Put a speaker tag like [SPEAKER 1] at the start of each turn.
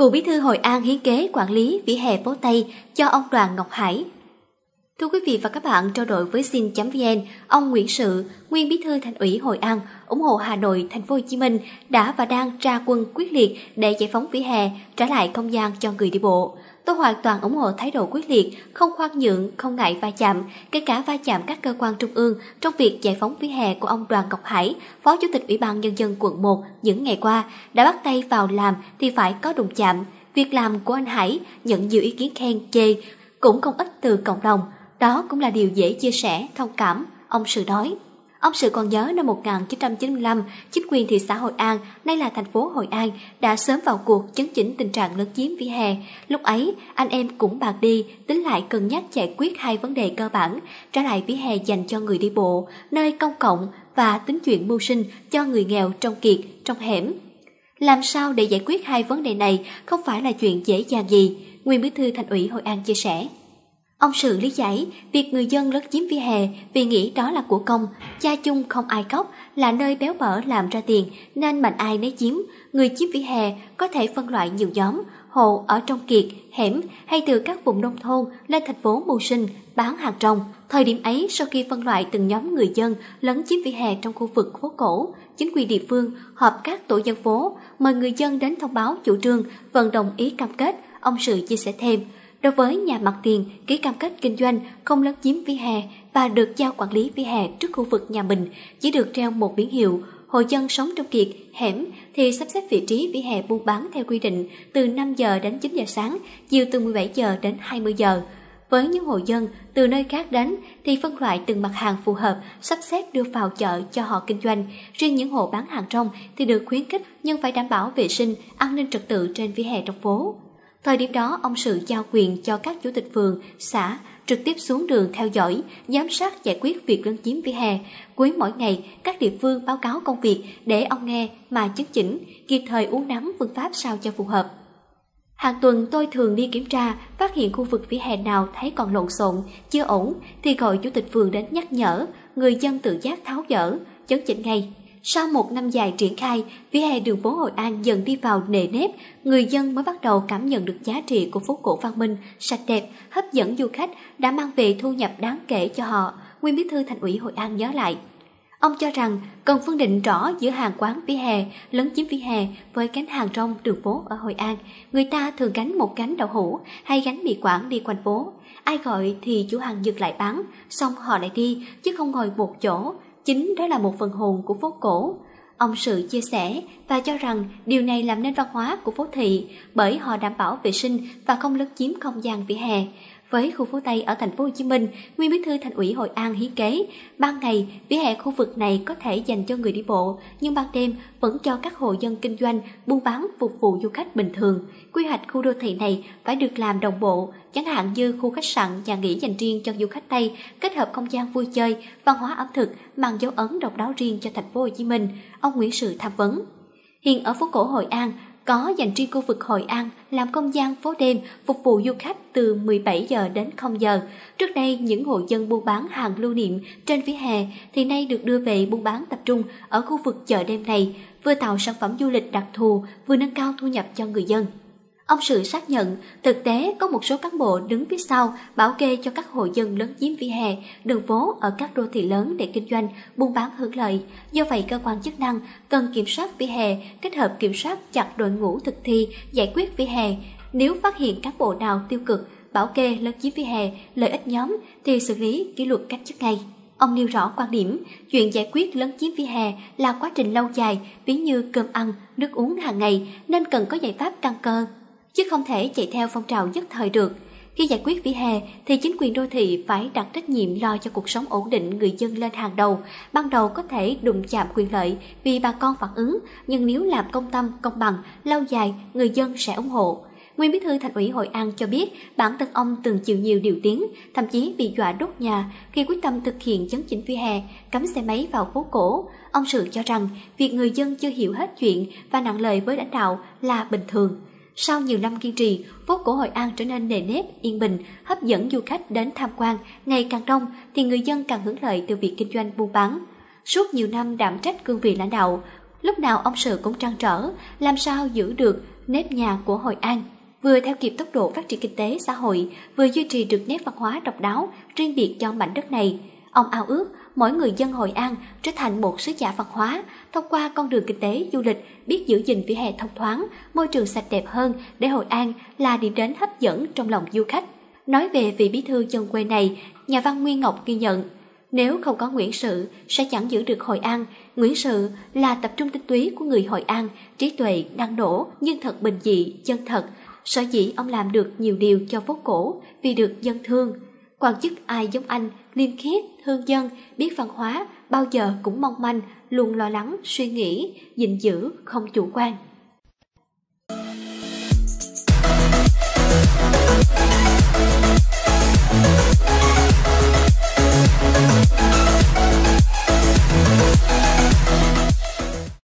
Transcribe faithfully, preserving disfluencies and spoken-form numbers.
[SPEAKER 1] Cựu bí thư Hội An hiến kế quản lý vỉa hè phố Tây cho ông Đoàn Ngọc Hải. Thưa quý vị và các bạn, trao đổi với Xin.vn, ông Nguyễn Sự, nguyên bí thư Thành ủy Hội An, ủng hộ Hà Nội, Thành phố Hồ Chí Minh đã và đang ra quân quyết liệt để giải phóng vỉa hè, trả lại không gian cho người đi bộ. Tôi hoàn toàn ủng hộ thái độ quyết liệt, không khoan nhượng, không ngại va chạm, kể cả va chạm các cơ quan trung ương trong việc giải phóng vỉa hè của ông Đoàn Ngọc Hải, Phó Chủ tịch Ủy ban Nhân dân quận một những ngày qua, đã bắt tay vào làm thì phải có đụng chạm. Việc làm của anh Hải nhận nhiều ý kiến khen chê, cũng không ít từ cộng đồng. Đó cũng là điều dễ chia sẻ, thông cảm, ông Sự nói. Ông Sự còn nhớ năm một nghìn chín trăm chín mươi lăm, chính quyền thị xã Hội An, nay là thành phố Hội An, đã sớm vào cuộc chấn chỉnh tình trạng lấn chiếm vỉa hè. Lúc ấy, anh em cũng bàn đi, tính lại cân nhắc giải quyết hai vấn đề cơ bản, trả lại vỉa hè dành cho người đi bộ, nơi công cộng và tính chuyện mưu sinh cho người nghèo trong kiệt, trong hẻm. Làm sao để giải quyết hai vấn đề này không phải là chuyện dễ dàng gì, nguyên bí thư Thành ủy Hội An chia sẻ. Ông Sự lý giải, việc người dân lấn chiếm vỉa hè vì nghĩ đó là của công, cha chung không ai cóc, là nơi béo bở làm ra tiền nên mạnh ai nấy chiếm. Người chiếm vỉa hè có thể phân loại nhiều nhóm, hộ ở trong kiệt, hẻm hay từ các vùng nông thôn lên thành phố mưu sinh, bán hàng rong. Thời điểm ấy, sau khi phân loại từng nhóm người dân lấn chiếm vỉa hè trong khu vực phố cổ, chính quyền địa phương họp các tổ dân phố, mời người dân đến thông báo chủ trương, vận động ý cam kết. Ông Sự chia sẻ thêm, đối với nhà mặt tiền ký cam kết kinh doanh không lấn chiếm vỉa hè và được giao quản lý vỉa hè trước khu vực nhà mình, chỉ được treo một biển hiệu. Hộ dân sống trong kiệt, hẻm thì sắp xếp vị trí vỉa hè buôn bán theo quy định từ năm giờ đến chín giờ sáng, chiều từ mười bảy giờ đến hai mươi giờ. Với những hộ dân từ nơi khác đến thì phân loại từng mặt hàng phù hợp, sắp xếp đưa vào chợ cho họ kinh doanh. Riêng những hộ bán hàng rong thì được khuyến khích nhưng phải đảm bảo vệ sinh, an ninh trật tự trên vỉa hè trong phố. Thời điểm đó, ông Sự giao quyền cho các chủ tịch phường, xã trực tiếp xuống đường theo dõi, giám sát giải quyết việc lấn chiếm vỉa hè. Cuối mỗi ngày, các địa phương báo cáo công việc để ông nghe mà chấn chỉnh, kịp thời uốn nắn phương pháp sao cho phù hợp. Hàng tuần tôi thường đi kiểm tra, phát hiện khu vực vỉa hè nào thấy còn lộn xộn, chưa ổn thì gọi chủ tịch phường đến nhắc nhở, người dân tự giác tháo dỡ, chấn chỉnh ngay. Sau một năm dài triển khai, vỉa hè đường phố Hội An dần đi vào nề nếp, người dân mới bắt đầu cảm nhận được giá trị của phố cổ văn minh, sạch đẹp, hấp dẫn du khách, đã mang về thu nhập đáng kể cho họ, nguyên bí thư Thành ủy Hội An nhớ lại. Ông cho rằng cần phân định rõ giữa hàng quán vỉa hè, lấn chiếm vỉa hè với gánh hàng rong đường phố ở Hội An. Người ta thường gánh một gánh đậu hũ hay gánh mì Quảng đi quanh phố. Ai gọi thì chủ hàng dừng lại bán, xong họ lại đi, chứ không ngồi một chỗ. Chính đó là một phần hồn của phố cổ. Ông Sự chia sẻ và cho rằng điều này làm nên văn hóa của phố thị bởi họ đảm bảo vệ sinh và không lấn chiếm không gian vỉa hè. Với khu phố Tây ở thành phố Hồ Chí Minh, nguyên bí thư Thành ủy Hội An hiến kế, ban ngày vỉa hè khu vực này có thể dành cho người đi bộ, nhưng ban đêm vẫn cho các hộ dân kinh doanh, buôn bán phục vụ du khách bình thường. Quy hoạch khu đô thị này phải được làm đồng bộ, chẳng hạn như khu khách sạn, nhà nghỉ dành riêng cho du khách Tây, kết hợp không gian vui chơi, văn hóa ẩm thực mang dấu ấn độc đáo riêng cho thành phố Hồ Chí Minh. Ông Nguyễn Sự tham vấn. Hiện ở phố cổ Hội An có dành riêng khu vực Hội An làm không gian phố đêm phục vụ du khách từ mười bảy giờ đến không giờ. Trước đây, những hộ dân buôn bán hàng lưu niệm trên vỉa hè thì nay được đưa về buôn bán tập trung ở khu vực chợ đêm này, vừa tạo sản phẩm du lịch đặc thù, vừa nâng cao thu nhập cho người dân. Ông Sự xác nhận, thực tế có một số cán bộ đứng phía sau bảo kê cho các hộ dân lấn chiếm vỉa hè, đường phố ở các đô thị lớn để kinh doanh, buôn bán hưởng lợi. Do vậy, cơ quan chức năng cần kiểm soát vỉa hè, kết hợp kiểm soát chặt đội ngũ thực thi giải quyết vỉa hè. Nếu phát hiện cán bộ nào tiêu cực, bảo kê lấn chiếm vỉa hè, lợi ích nhóm thì xử lý kỷ luật cách chức ngay. Ông nêu rõ quan điểm, chuyện giải quyết lấn chiếm vỉa hè là quá trình lâu dài, ví như cơm ăn, nước uống hàng ngày, nên cần có giải pháp căn cơ, chứ không thể chạy theo phong trào nhất thời được. Khi giải quyết vỉa hè thì chính quyền đô thị phải đặt trách nhiệm lo cho cuộc sống ổn định người dân lên hàng đầu. Ban đầu có thể đụng chạm quyền lợi vì bà con phản ứng, nhưng nếu làm công tâm, công bằng, lâu dài, người dân sẽ ủng hộ. Nguyên bí thư Thành ủy Hội An cho biết bản thân ông từng chịu nhiều điều tiếng, thậm chí bị dọa đốt nhà khi quyết tâm thực hiện chấn chỉnh vỉa hè, cấm xe máy vào phố cổ. Ông Sự cho rằng việc người dân chưa hiểu hết chuyện và nặng lời với lãnh đạo là bình thường. Sau nhiều năm kiên trì, phố cổ Hội An trở nên nề nếp, yên bình, hấp dẫn du khách đến tham quan. Ngày càng đông thì người dân càng hưởng lợi từ việc kinh doanh buôn bán. Suốt nhiều năm đảm trách cương vị lãnh đạo, lúc nào ông Sự cũng trăn trở làm sao giữ được nếp nhà của Hội An, vừa theo kịp tốc độ phát triển kinh tế xã hội, vừa duy trì được nét văn hóa độc đáo riêng biệt cho mảnh đất này. Ông ao ước mỗi người dân Hội An trở thành một sứ giả văn hóa, thông qua con đường kinh tế du lịch biết giữ gìn vỉa hè thông thoáng, môi trường sạch đẹp hơn để Hội An là điểm đến hấp dẫn trong lòng du khách. Nói về vị bí thư dân quê này, nhà văn Nguyên Ngọc ghi nhận, nếu không có Nguyễn Sự sẽ chẳng giữ được Hội An. Nguyễn Sự là tập trung tinh túy của người Hội An, trí tuệ, năng nổ, nhưng thật bình dị, chân thật. Sở dĩ ông làm được nhiều điều cho phố cổ vì được dân thương. Quan chức ai giống anh, liêm khiết, thương dân, biết văn hóa, bao giờ cũng mong manh, luôn lo lắng, suy nghĩ, gìn giữ, không chủ quan.